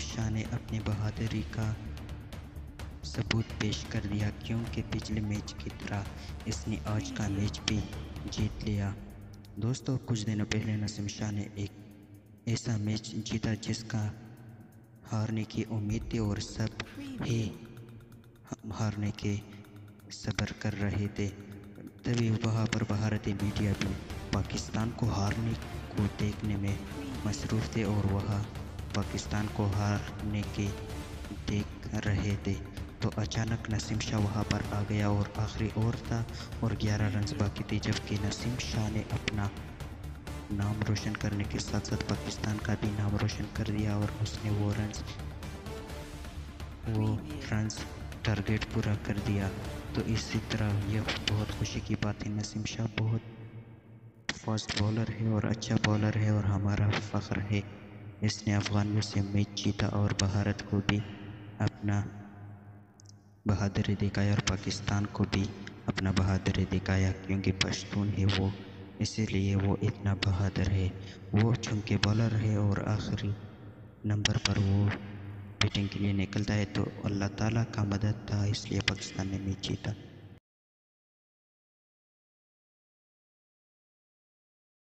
شاہ نے اپنی بہادری کا ثبوت پیش کر دیا، کیونکہ پچھلے میچ کی طرح اس نے آج کا میچ بھی جیت لیا۔ دوستو، کچھ دنوں پہلے نسیم شاہ نے ایک ایسا میچ جیتا جس کا ہارنے کی امید تھی اور سب ہی ہارنے کے صبر کر رہے تھے۔ تبھی وہاں پر بھارتی میڈیا بھی پاکستان کو ہارنے کو دیکھنے میں مصروف تھے اور وہاں پاکستان کو ہارنے کے دیکھ رہے تھے۔ تو اچانک نسیم شاہ وہاں پر آ گیا اور آخری اوور تھا اور 11 رنز باقی تھے، جبکہ نسیم شاہ نے اپنا نام روشن کرنے کے ساتھ ساتھ پاکستان کا بھی نام روشن کر دیا اور اس نے وہ رنز ٹارگیٹ پورا کر دیا۔ تو اسی طرح یہ بہت خوشی کی بات ہے۔ نسیم شاہ بہت فاسٹ بولر ہے اور اچھا بولر ہے اور ہمارا فخر ہے۔ اس نے افغانوں سے میچ جیتا اور بھارت کو بھی اپنا بہادری دکھایا اور پاکستان کو بھی اپنا بہادری دکھایا، کیونکہ پشتون ہے وہ، اسی لیے وہ اتنا بہادر ہے۔ وہ چونکہ بالر ہے اور آخری نمبر پر وہ بیٹنگ کے لیے نکلتا ہے، تو اللہ تعالیٰ کا مدد تھا، اس لیے پاکستان نے میچ جیتا۔